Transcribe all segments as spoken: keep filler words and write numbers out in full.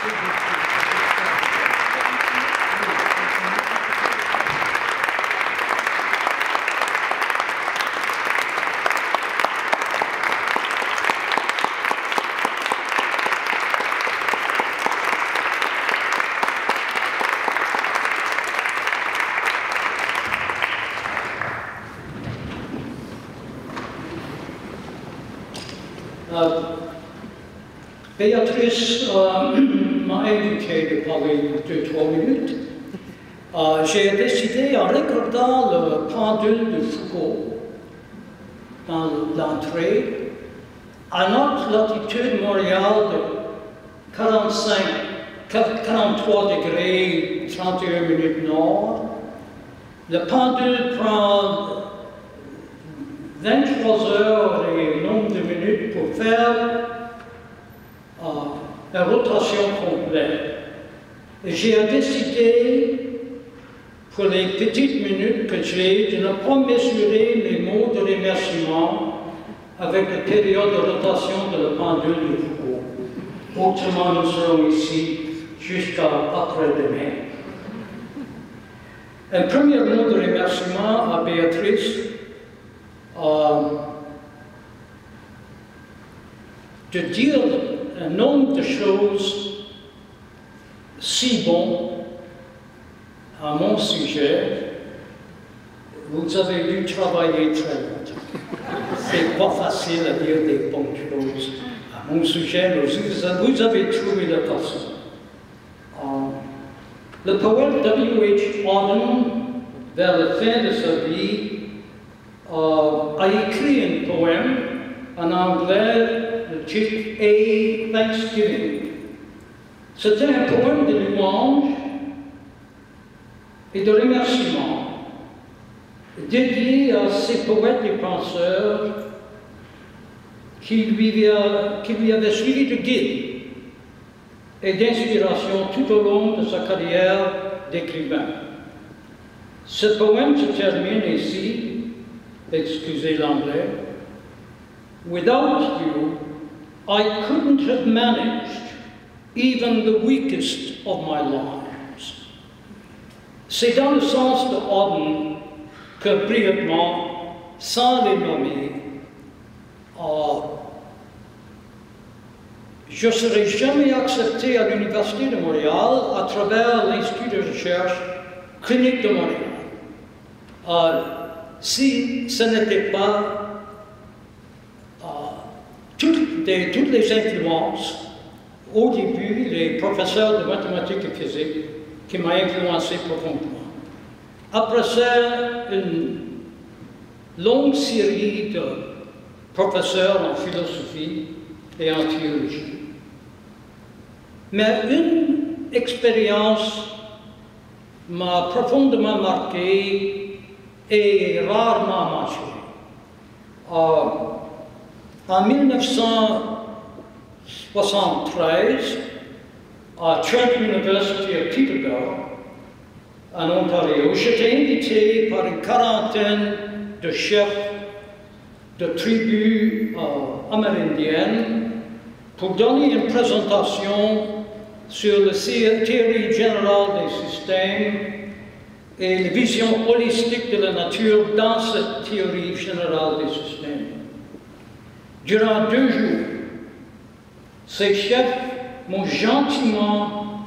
Béatrice euh, m'a invité de parler deux trois minutes. Euh, J'ai décidé, en regardant le pendule de Foucault dans l'entrée, à notre latitude Montréal de quarante-cinq, quarante-trois degrés, trente et une minutes nord, le pendule prend vingt-trois heures et nombre de minutes pour faire euh, la rotation complète. Et j'ai décidé, pour les petites minutes que j'ai, de ne pas mesurer les mots de remerciement avec la période de rotation de la pendule de Foucault. Autrement, nous serons ici jusqu'à après-demain. Un premier mot de remerciement à Béatrice euh, de dire un nombre de choses si bon à mon sujet. Vous avez dû travailler très longtemps. C'est pas facile à dire des bonnes choses à mon sujet, mais vous avez trouvé la façon. Euh, le poète W H Auden, vers la fin de sa vie, euh, a écrit un poème en anglais. Le titre est Thanksgiving. C'était un poème de louange et de remerciement dédié à ces poètes et penseurs qui lui, a, qui lui avaient suivi de guide et d'inspiration tout au long de sa carrière d'écrivain. Ce poème se termine ici, excusez l'anglais. Without you, I couldn't have managed even the weakest of my lives. C'est dans le sens de Auden que brièvement, sans les nommer, euh, je ne serai jamais accepté à l'Université de Montréal à travers l'Institut de recherche clinique de Montréal. Euh, si ce n'était pas Toutes, des, toutes les influences, au début, les professeurs de mathématiques et physique qui m'ont influencé profondément. Après ça, une longue série de professeurs en philosophie et en théologie. Mais une expérience m'a profondément marqué et rarement marché. Euh, En mille neuf cent soixante-treize, à Trent University of Peterborough, en Ontario, j'étais invité par une quarantaine de chefs de tribus euh, amérindiennes pour donner une présentation sur la théorie générale des systèmes et la vision holistique de la nature dans cette théorie générale des systèmes. Durant deux jours, ces chefs m'ont gentiment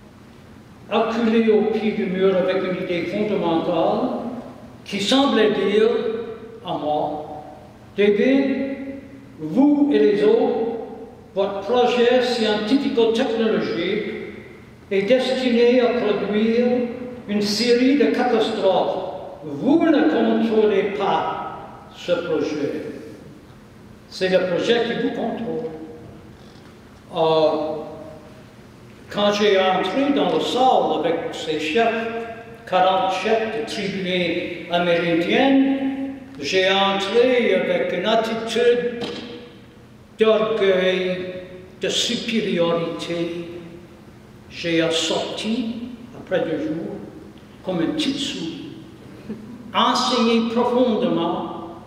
acculé au pied du mur avec une idée fondamentale qui semblait dire à moi, David, vous et les autres, votre projet scientifico-technologique est destiné à produire une série de catastrophes. Vous ne contrôlez pas ce projet. C'est le projet qui vous contrôle. Euh, quand j'ai entré dans la salle avec ces chefs, quarante chefs de tribus amérindiennes, j'ai entré avec une attitude d'orgueil, de supériorité. J'ai sorti, après deux jours, comme un petit sou, enseigné profondément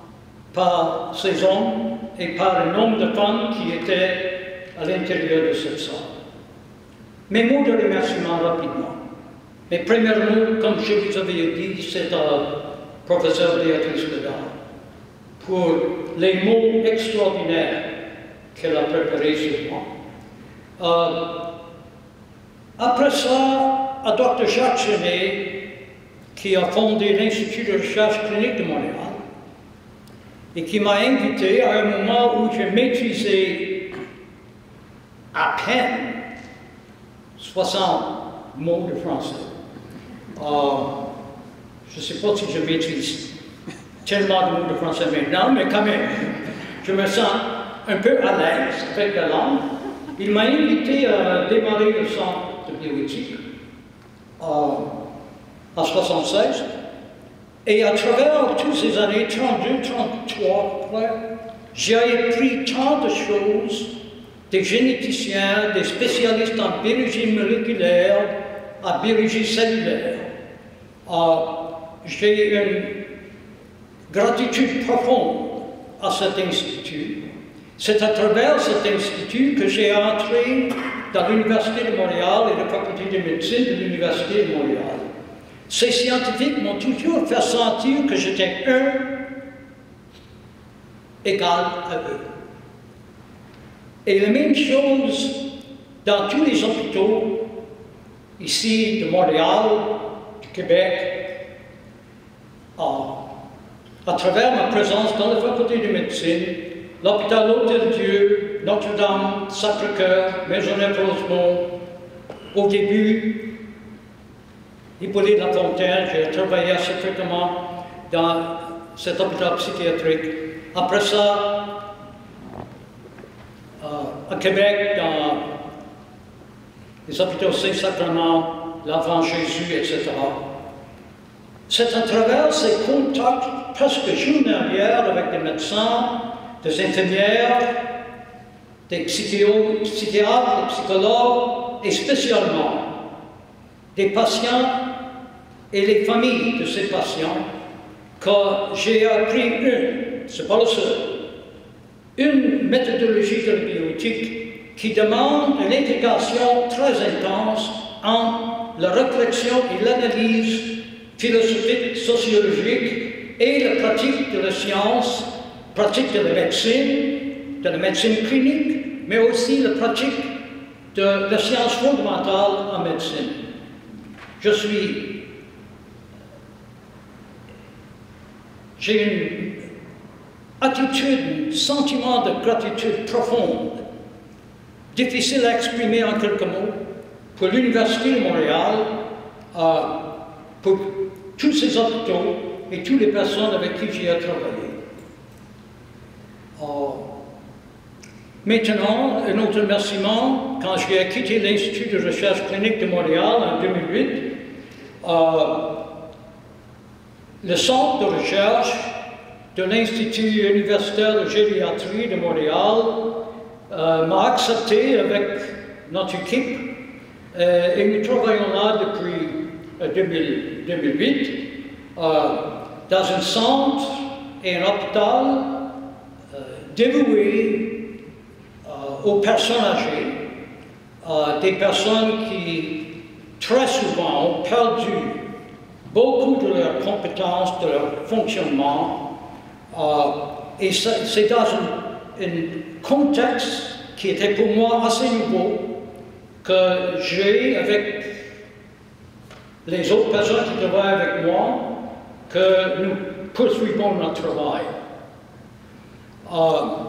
par ces hommes et par un nombre de femmes qui étaient à l'intérieur de cette salle. Mes mots de remerciement rapidement. Mes premiers mots, comme je vous avais dit, c'est à professeur Béatrice Ledard pour les mots extraordinaires qu'elle a préparés sur moi. Euh, après ça, à docteur Jacques Genet, qui a fondé l'Institut de recherche clinique de Montréal, et qui m'a invité à un moment où je maîtrisais à peine soixante mots de français. Euh, je ne sais pas si je maîtrise tellement de mots de français maintenant, mais quand même, je me sens un peu à l'aise avec la langue. Il m'a invité à démarrer le centre de bioéthique euh, en soixante-seize. Et à travers toutes ces années, trente-deux, trente-trois, j'ai appris tant de choses, des généticiens, des spécialistes en biologie moléculaire, en biologie cellulaire. Euh, j'ai une gratitude profonde à cet institut. C'est à travers cet institut que j'ai entré dans l'Université de Montréal et la faculté de médecine de l'Université de Montréal. Ces scientifiques m'ont toujours fait sentir que j'étais un égal à eux. Et la même chose dans tous les hôpitaux, ici de Montréal, du Québec, à, à travers ma présence dans la faculté de médecine, l'hôpital Hôtel-Dieu, Notre-Dame, Sacré-Cœur, Maisonneuve-Rosemont, au début, Hippolyte Lafontaine, j'ai travaillé assez fréquemment dans cet hôpital psychiatrique. Après ça, euh, à Québec, dans les hôpitaux Saint-Sacrement, l'Enfant Jésus, et cetera. C'est à travers ces contacts presque journaliers avec des médecins, des infirmières, des psychiatres, des psychologues, et spécialement des patients et les familles de ces patients, que j'ai appris une, c'est pas le seul, une méthodologie de la bioéthique qui demande une intégration très intense entre la réflexion et l'analyse philosophique, sociologique et la pratique de la science, pratique de la médecine, de la médecine clinique, mais aussi la pratique de la science fondamentale en médecine. Je suis, j'ai une attitude, un sentiment de gratitude profonde, difficile à exprimer en quelques mots, pour l'Université de Montréal, euh, pour tous ces hôpitaux et toutes les personnes avec qui j'ai travaillé. Euh, Maintenant, un autre remerciement, quand j'ai quitté l'Institut de recherche clinique de Montréal en deux mille huit, euh, le centre de recherche de l'Institut universitaire de gériatrie de Montréal euh, m'a accepté avec notre équipe euh, et nous travaillons là depuis euh, deux mille huit euh, dans un centre et un hôpital euh, dévoué aux personnes âgées, euh, des personnes qui très souvent ont perdu beaucoup de leurs compétences, de leur fonctionnement, euh, et c'est dans un, un contexte qui était pour moi assez nouveau que j'ai, avec les autres personnes qui travaillent avec moi, que nous poursuivons notre travail. Euh,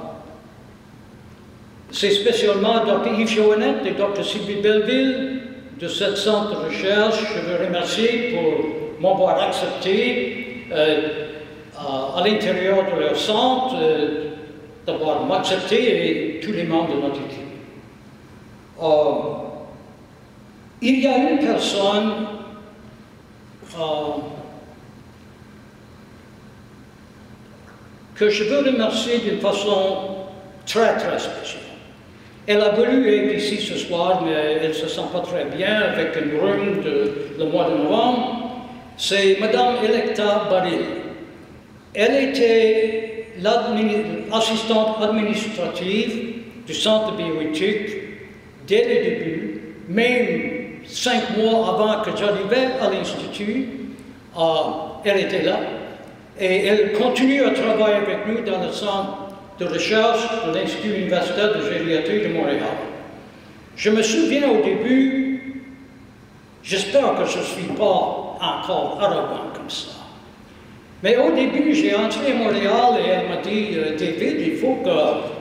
C'est spécialement docteur Yves Chouinette et docteur Sylvie Belleville de ce centre de recherche. Je veux remercier pour m'avoir accepté euh, à, à l'intérieur de leur centre, euh, d'avoir m'accepté et tous les membres de notre équipe. Euh, il y a une personne euh, que je veux remercier d'une façon très très spéciale. Elle a voulu être ici ce soir, mais elle ne se sent pas très bien avec une rhume de, le mois de novembre. C'est Madame Electa Baril. Elle était l'assistante administrative du centre de bioéthique dès le début, même cinq mois avant que j'arrivais à l'Institut, euh, elle était là. Et elle continue à travailler avec nous dans le centre de recherche de l'Institut universitaire de gériatrie de Montréal. Je me souviens au début, j'espère que je ne suis pas encore arrogant comme ça, mais au début, j'ai entré à Montréal et elle m'a dit, euh, David, il faut que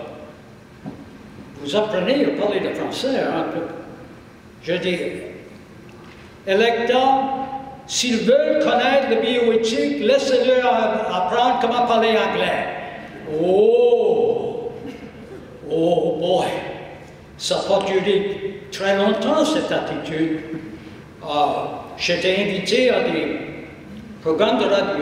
vous appreniez à parler le français un peu. Je dis, électeurs, s'ils veulent connaître le bioéthique, laissez-leur apprendre comment parler anglais. Oh, oh boy, ça n'a pas duré très longtemps cette attitude. Euh, J'étais invité à des programmes de radio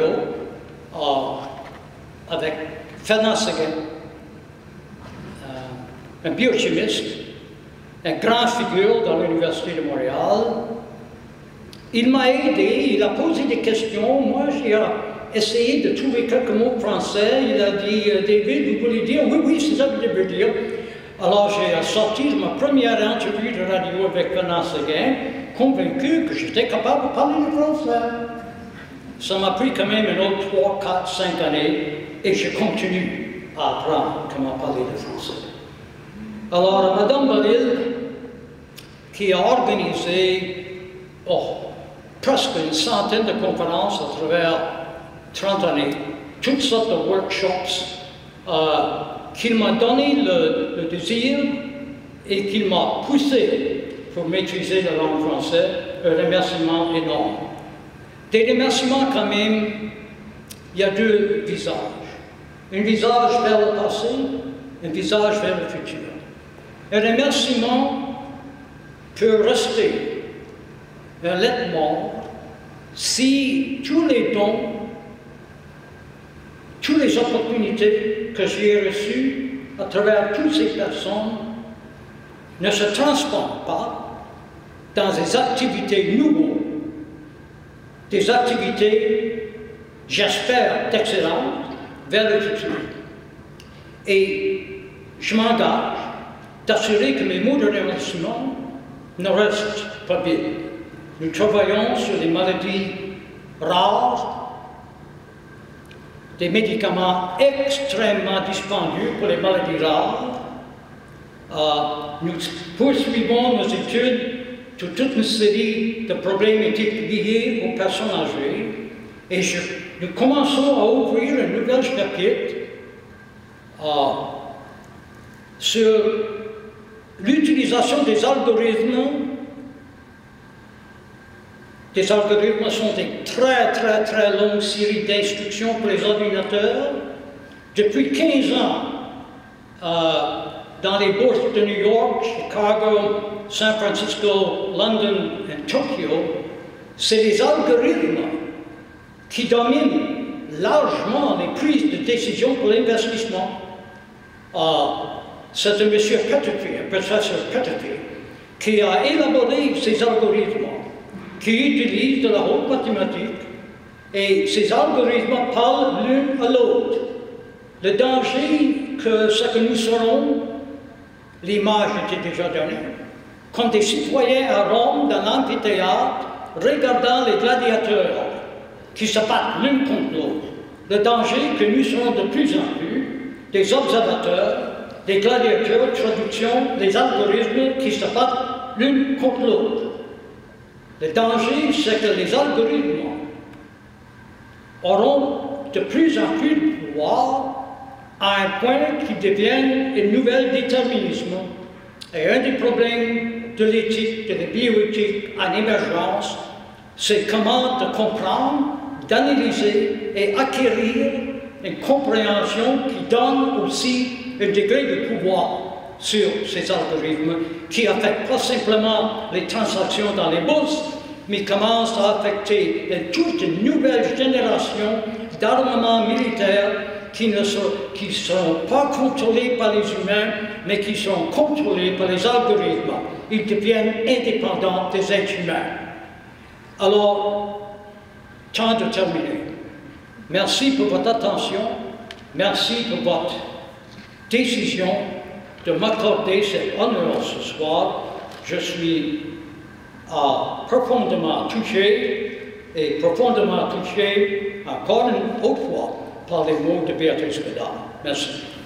euh, avec Fernand Séguin, euh, un biochimiste, une grande figure dans l'Université de Montréal. Il m'a aidé, il a posé des questions, moi j'ai essayé de trouver quelques mots français, il a dit, David, vous voulez dire, oui, oui, c'est ça que je veux dire. Alors j'ai sorti ma première interview de radio avec Fernand Séguin, convaincu que j'étais capable de parler le français. Ça m'a pris quand même un autre trois, quatre, cinq années, et je continue à apprendre comment parler le français. Alors Madame Balil, qui a organisé, oh, presque une centaine de conférences à travers trente années, toutes sortes de workshops, euh, qu'il m'a donné le, le désir et qu'il m'a poussé pour maîtriser la langue française, un remerciement énorme. Des remerciements quand même, il y a deux visages. Un visage vers le passé, un visage vers le futur. Un remerciement peut rester un lettre mort si tous les dons, toutes les opportunités que j'ai reçues à travers toutes ces personnes ne se transforment pas dans des activités nouvelles, des activités, j'espère, d'excellence vers le futur. Et je m'engage d'assurer que mes mots de remerciement ne restent pas vides. Nous travaillons sur des maladies rares, des médicaments extrêmement dispendieux pour les maladies rares. Euh, nous poursuivons nos études sur toute une série de problèmes éthiques liés aux personnes âgées. Et je, nous commençons à ouvrir un nouvel chapitre euh, sur l'utilisation des algorithmes. Les algorithmes sont des très très très longues séries d'instructions pour les ordinateurs. Depuis quinze ans, euh, dans les bourses de New York, Chicago, San Francisco, London et Tokyo, c'est les algorithmes qui dominent largement les prises de décision pour l'investissement. Euh, c'est un monsieur Petterfield, un professeur Petterfield, qui a élaboré ces algorithmes, qui utilisent de la haute mathématique, et ces algorithmes parlent l'un à l'autre. Le danger que ce que nous serons, l'image était déjà donnée, comme des citoyens à Rome dans l'amphithéâtre, regardant les gladiateurs qui se battent l'un contre l'autre. Le danger que nous serons de plus en plus des observateurs, des gladiateurs, traduction, des algorithmes qui se battent l'un contre l'autre. Le danger, c'est que les algorithmes auront de plus en plus de pouvoir à un point qu'ils deviennent un nouvel déterminisme. Et un des problèmes de l'éthique, de la bioéthique en émergence, c'est comment de comprendre, d'analyser et acquérir une compréhension qui donne aussi un degré de pouvoir sur ces algorithmes qui affectent pas simplement les transactions dans les bourses, mais commencent à affecter toute une nouvelle génération d'armements militaires qui ne sont, qui sont pas contrôlés par les humains, mais qui sont contrôlés par les algorithmes. Ils deviennent indépendants des êtres humains. Alors, temps de terminer. Merci pour votre attention. Merci pour votre décision de m'accorder cet honneur ce soir. je suis uh, profondément touché et profondément touché encore une autre fois par les mots de Béatrice Godard. Merci.